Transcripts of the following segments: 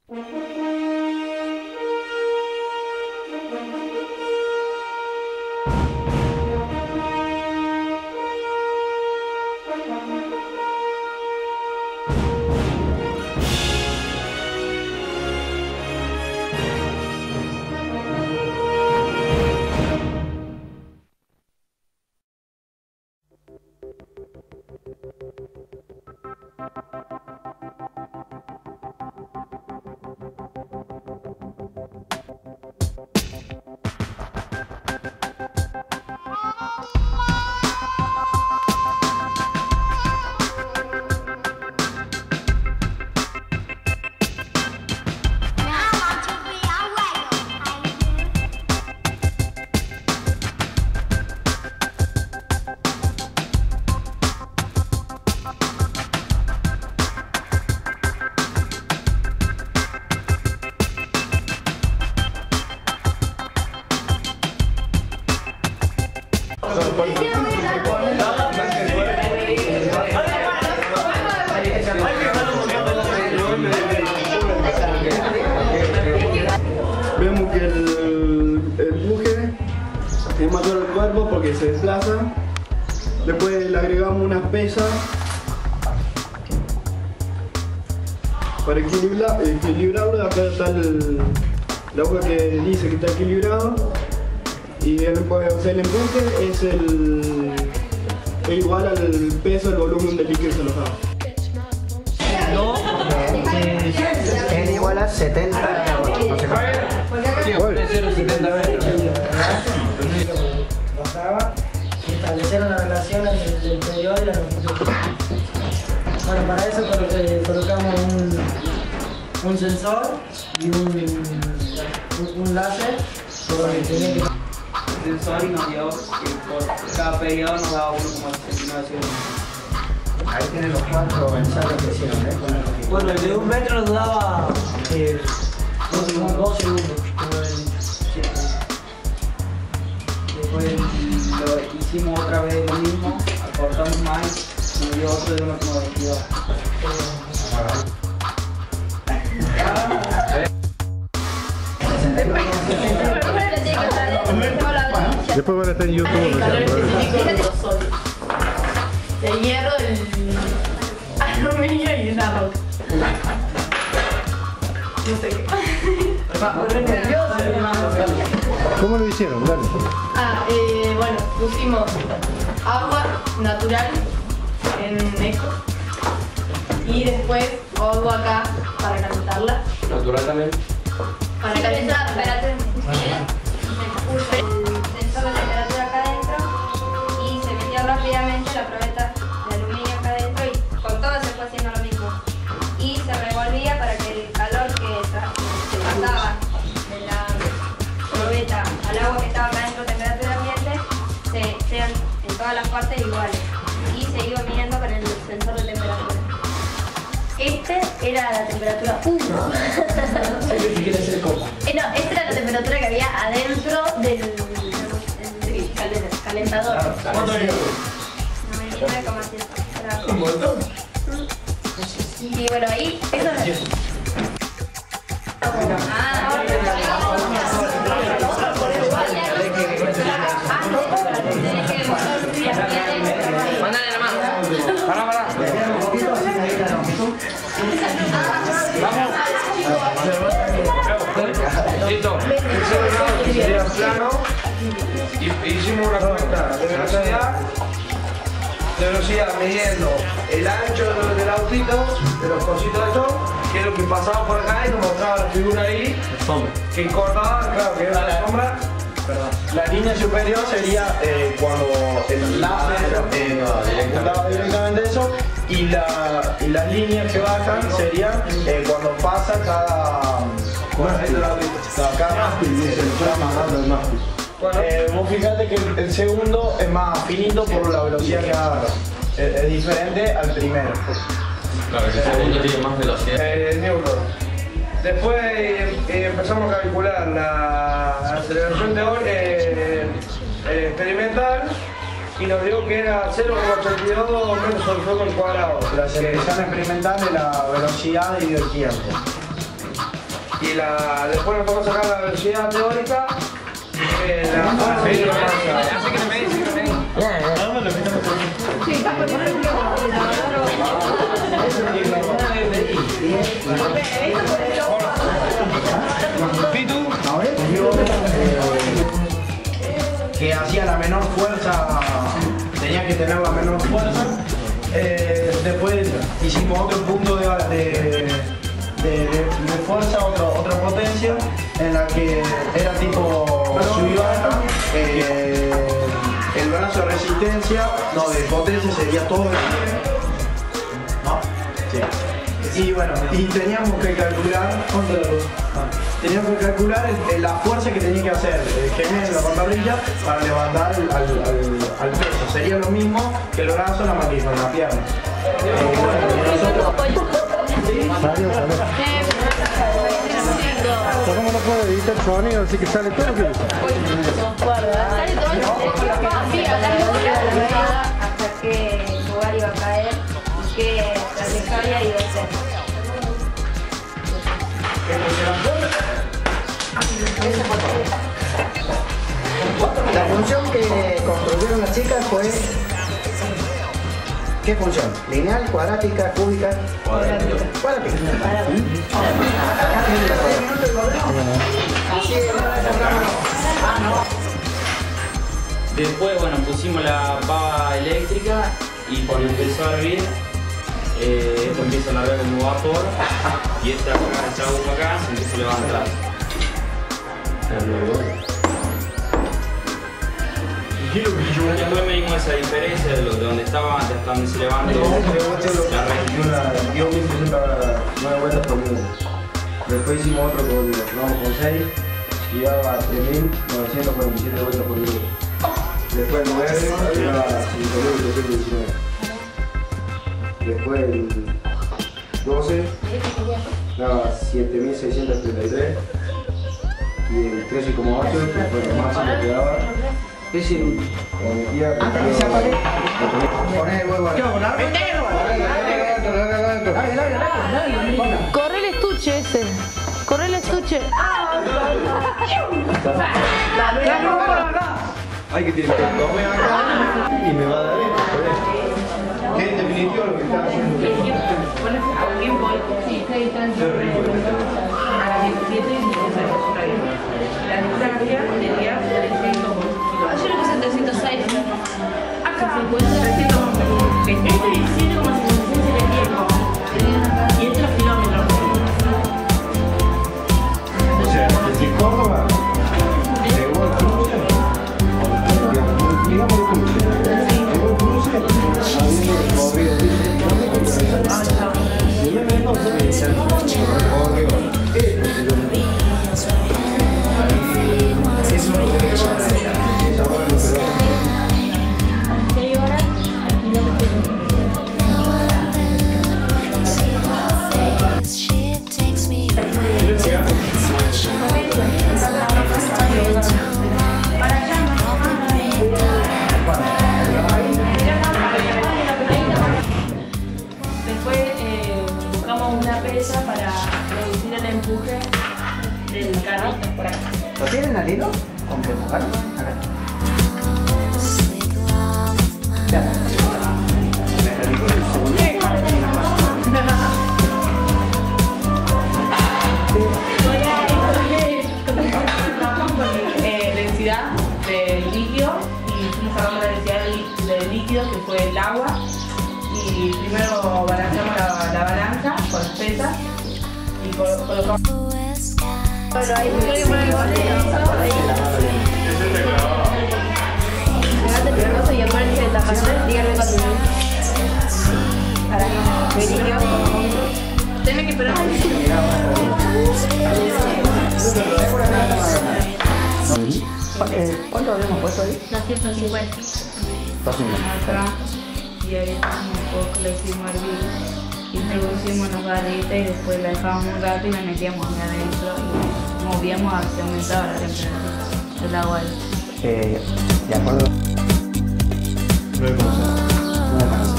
Vemos que el buje es mayor al cuerpo porque se desplaza. Después le agregamos unas pesas para equilibrarlo. Acá está la hoja que dice que está equilibrado. Y el empuje es igual al peso del volumen del líquido desalojado. Es igual a 70, no sé puede ser 70 metros. Bajaba y establecieron la relación entre el periodo y la longitud. Bueno, para eso colocamos un sensor y un láser sobre el que tenía que... El sensor y nos dio que por cada periodo nos daba 1,69 segundos. Ahí tienen los 4 ensayos que hicieron, Bueno, el de 1 metro nos daba 2 segundos. Después lo hicimos otra vez lo mismo, acortamos más y nos dio otro de 1,22. Después van a estar en YouTube. El hierro, el aluminio y una roca. No sé qué. ¿Cómo lo hicieron? Dale. Bueno, pusimos agua natural en eco y después agua acá para calentarla. Natural también. Para calentar, espérate. Se puso el sensor de temperatura acá adentro y se metió rápidamente la probeta de aluminio acá adentro y con todo se fue haciendo lo mismo. Y se revolvía para que el calor que pasaba de la probeta al agua que estaba acá adentro de temperatura ambiente sean en todas las partes iguales. Y se iba midiendo con el sensor de temperatura. Este era la temperatura 1. No, esta era la temperatura que había adentro del calentador. ¿Cuánto había? 99,7. ¿Un montón? Y bueno, ahí eso es. Mándale la mano. Pará. Listo. Sería plano y hicimos una cuenta de velocidad midiendo el ancho del autito, de los cositos estos, que es lo que pasaba por acá y nos mostraba la figura ahí, que cortaba, claro, que era la sombra. La línea superior sería cuando el láser ejecutaba directamente eso, y las líneas que bajan serían cuando pasa cada mástil. Vos fijate que el segundo es más finito por la velocidad que agarra. Es diferente al primero. Claro, el segundo tiene más velocidad. Newton. Después empezamos a calcular la aceleración experimental y nos dio que era 0,82 metros sobre segundo al cuadrado. La aceleración experimental de la velocidad y del tiempo. y después nos toca sacar la velocidad teórica. Que hacía la menor fuerza, tenía que tener la menor fuerza. Después hicimos otro punto de fuerza, otra potencia, en la que era tipo sub y baja. El brazo de resistencia, no, de potencia sería todo el pie, ¿no? Sí. Y bueno, y teníamos que calcular la fuerza que tenía que hacer el gemelo, la pantorrilla, para levantar al peso. Sería lo mismo que el brazo, la mancuerna, la pierna. ¿Cómo no puede editar sonido? Así que sale todo lo que dice. Sale todo hasta qué lugar iba a caer y qué trayectoria iba a ser. La función que construyeron las chicas fue... ¿Qué función? ¿Lineal, cuadrática, cúbica? Cuadrática. Después, bueno, pusimos la pava eléctrica y cuando empezó a hervir, esto empieza a largar como vapor y esta aguja acá se empieza a levantar. Después medimos esa diferencia de donde estaba antes hasta donde se levantó. Dio 1.9 vueltas por minuto. Después hicimos otro con 6 y daba 3.947 vueltas por minuto. Después el 9 daba 5.819. Después el 12 daba 7.633. Y el 13,8 que fue lo máximo que daba. Es el... Antes que se apague, poné el huevo. Corre el estuche ese. Corre el estuche. Ay, que tiene que comer acá y me va a dar esto. Que en definitiva lo que está haciendo. Qué rico. A las 17 y 16. La distancia sería 300 kilómetros. Yo le puse 306. Acá 300 17,56 sería el tiempo. Y estos los kilómetros. O sea, desde Córdoba llegó el cruce, digamos el cruce, llegó el cruce habiendo recorrido 10 kilómetros. Y yo vengo recorrió eso no tiene que pasar allá. Después buscamos una pesa para reducir el empuje del carro por acá. ¿Lo tienen al hilo? ¿Con qué empujar? Acá. Densidad del líquido y fuimos sacando la densidad del líquido que fue el agua y primero balanceamos la balanza con las pesas y colocamos. Pero ahí me quiero poner el bolero y acuérdense de taparse, díganme cuando para que tenme que esperar. ¿Cuánto habíamos puesto ahí? 250. Acá y ahí un poco le hicimos hervir, introducimos las barritas y después la dejábamos un rato y la metíamos ahí adentro y movíamos a ver si aumentaba la temperatura del agua. De acuerdo. 9,6.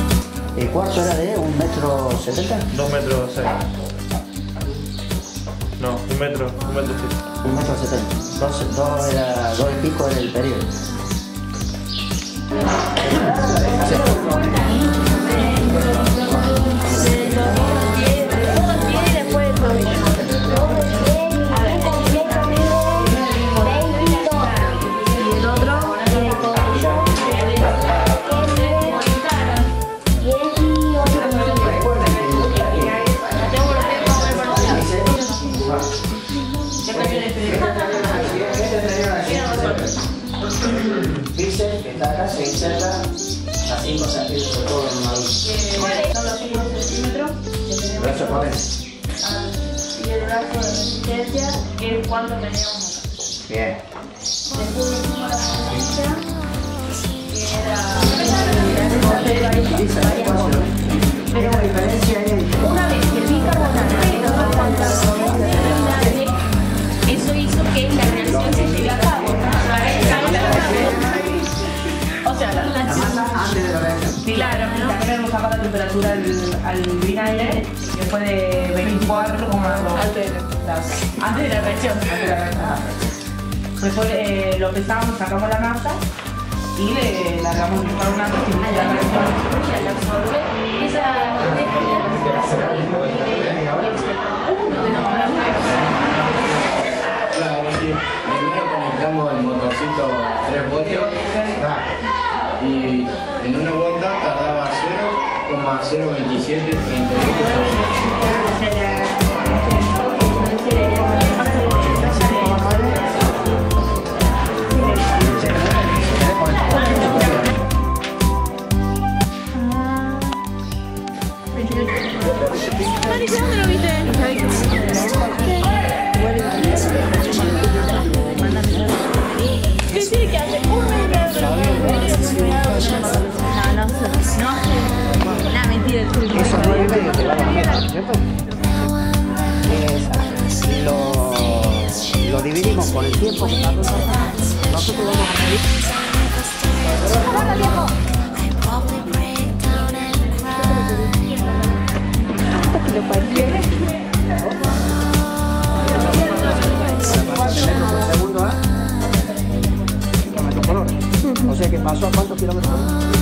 ¿El cuarto era de 1,70 m? 2,6 m. No, 1 metro, 1 metro. 1,70 m. 2 y pico era el periodo. Bíceps que está acá se inserta así, o sea, que se todo en una luz. ¿Cuáles son los 5 centímetros? Brazo de potencia. Y el brazo de resistencia, que es cuánto teníamos acá. Bien. Después hicimos la potencia, que era... Pero la diferencia es... Una vez que el bicarbonato eso hizo que la reacción se lleve a cabo. O sea, La masa antes de la reacción. Claro, también hemos sacado la temperatura al vinagre, que fue de 24,2. Antes de la reacción. Después lo pesamos, sacamos la masa y le largamos para una reacción. Claro, sí. Primero conectamos el motorcito 3 voltios y en una vuelta tardaba 0,027 ¿Dónde lo viste? ¿Qué sí que hace? No, mentira, el truco. Esos 9 y medio te van a meter, ¿cierto? Lo dividimos por el tiempo que tardó. Nosotros vamos a medir. Segundo, ¿eh? Kilómetros por hora. O sea que pasó a cuántos kilómetros por hora.